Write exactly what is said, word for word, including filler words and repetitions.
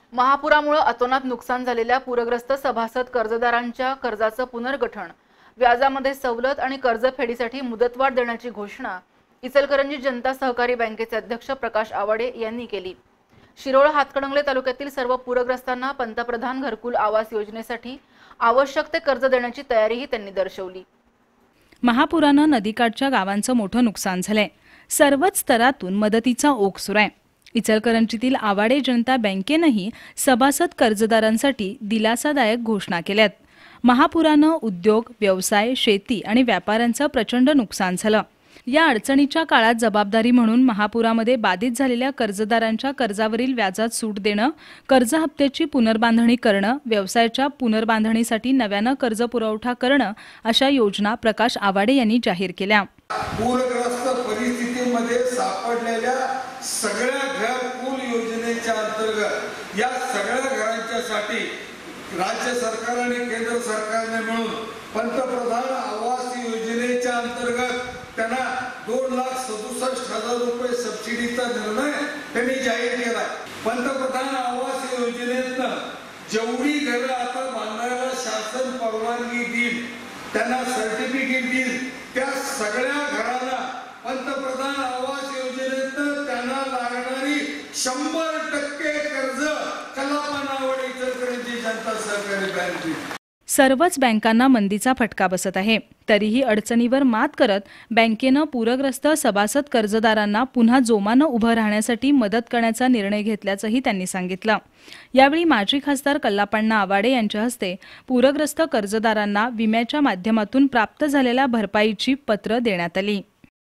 महापुरामुळे अतोनात नुकसान झालेल्या पूरग्रस्त सभासद कर्जदारांच्या कर्जाचं पुनर्गठन, व्याजामध्ये सवलत आणि कर्जफेडीसाठी मुदतवाढ देण्याची घोषणा इचलकरंजी जनता सहकारी बँकेचे अध्यक्ष प्रकाश आवाडे यांनी केली। शिरोळ हातकणंगले तालुक्यातील सर्व पूरग्रस्तांना पंतप्रधान घरकुल आवास योजनेसाठी आवश्यक ते कर्ज देण्याची तयारीही त्यांनी दर्शवली। महापुरानं नदीकाठच्या गावांचं मोठं नुकसान झालंय। सर्वच स्तरातून मदतीचा ओघ सुरू आहे। इचलकरंजीतील आवाडे जनता बँकेनंही सभासद कर्जदारांसाठी दिलासादायक घोषणा केल्यात। महापुरानं उद्योग, व्यवसाय, शेती आणि व्यापाऱ्यांचं प्रचंड नुकसान झालं। या अडचणीच्या काळात जबाबदारी म्हणून महापुरामध्ये बाधित झालेल्या कर्जदारांच्या कर्जावरील व्याजात सूट देणं, कर्ज हप्त्याची पुनर्बांधणी करणं, व्यवसायाच्या पुनर्बांधणीसाठी नव्यानं कर्ज पुरवठा करणं अशा योजना प्रकाश आवाडे यांनी जाहीर केल्या। पूरग्रस्त परिस्थितीमध्ये सापडलेल्या सगळ्या घरकुल योजनेच्या अंतर्गत या सगळ्या घरांच्यासाठी राज्य सरकार आणि केंद्र सरकारने मिळून पंतप्रधान आवास योजनेच्या अंतर्गत त्यांना दोन लाख सदुसष्ट हजार रुपये सबसिडीचा निर्णय त्यांनी जाहीर केला। पंतप्रधान आवास योजनेतनं जेवढी घरं आता बांधायला शासन परवानगी देईल, त्यांना सर्टिफिकेट देईल, त्या सगळ्या घरांना पंतप्रधान आवास योजनेतनं त्यांना लागणारी शंभर टक्के कर्ज कलापण आवाडे इचलकरंजी जनता सहकारी बँक। सर्वच बँकांना मंदीचा फटका बसत आहे, तरीही अडचणीवर मात करत बँकेनं पूरग्रस्त सभासद कर्जदारांना पुन्हा जोमानं उभं राहण्यासाठी मदत करण्याचा निर्णय घेतल्याचंही त्यांनी सांगितलं। यावेळी माजी खासदार कल्लापण्णा आवाडे यांच्या हस्ते पूरग्रस्त कर्जदारांना विम्याच्या माध्यमातून प्राप्त झालेल्या भरपाईची पत्र देण्यात आली।